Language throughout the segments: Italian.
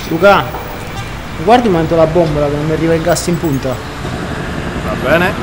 Luca, guardi un momento la bombola che non mi arriva il gas in punta. Va bene.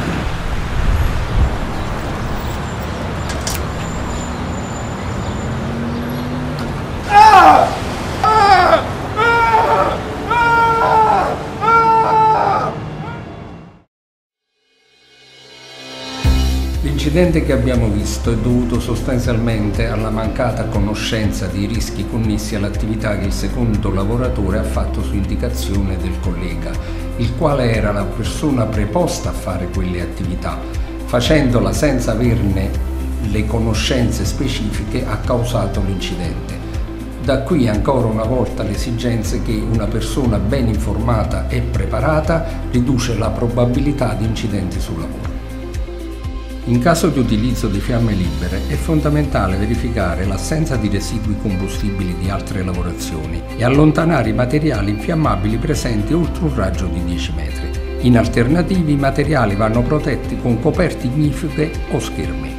L'incidente che abbiamo visto è dovuto sostanzialmente alla mancata conoscenza dei rischi connessi all'attività che il secondo lavoratore ha fatto su indicazione del collega, il quale era la persona preposta a fare quelle attività. Facendola senza averne le conoscenze specifiche ha causato l'incidente. Da qui ancora una volta l'esigenza che una persona ben informata e preparata riduce la probabilità di incidenti sul lavoro. In caso di utilizzo di fiamme libere è fondamentale verificare l'assenza di residui combustibili di altre lavorazioni e allontanare i materiali infiammabili presenti oltre un raggio di 10 metri. In alternativa i materiali vanno protetti con coperti ignifughe o schermi.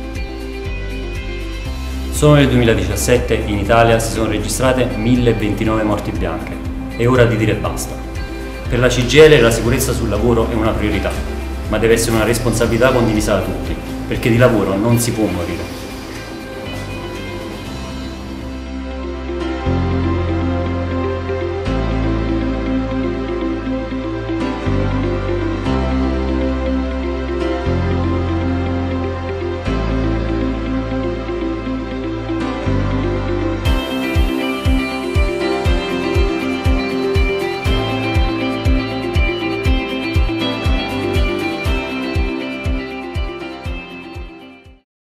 Solo nel 2017 in Italia si sono registrate 1029 morti bianche. È ora di dire basta. Per la CGIL la sicurezza sul lavoro è una priorità, ma deve essere una responsabilità condivisa da tutti, perché di lavoro non si può morire.